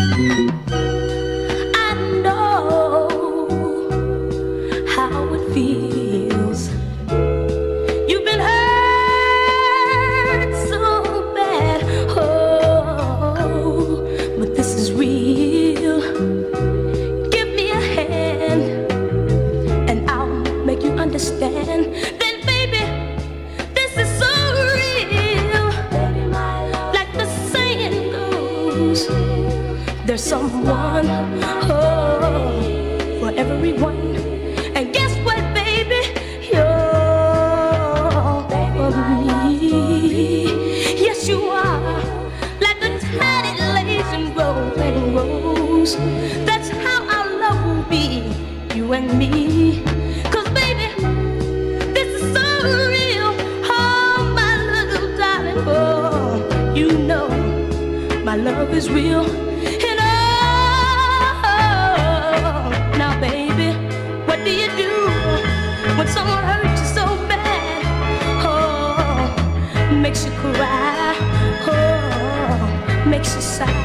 I know how it feels. You've been hurt so bad, oh, but this is real. Give me a hand, and I'll make you understand. Then, baby, this is so real. Like the saying goes, there's someone, oh, for everyone. And guess what, baby? You're for me. Yes, you are. Like a tiny lazy rolling rose. That's how our love will be, you and me. 'Cause baby, this is so real. Oh, my little darling, oh, you know my love is real. And oh, now baby, what do you do when someone hurts you so bad? Oh, makes you cry, oh, makes you sigh.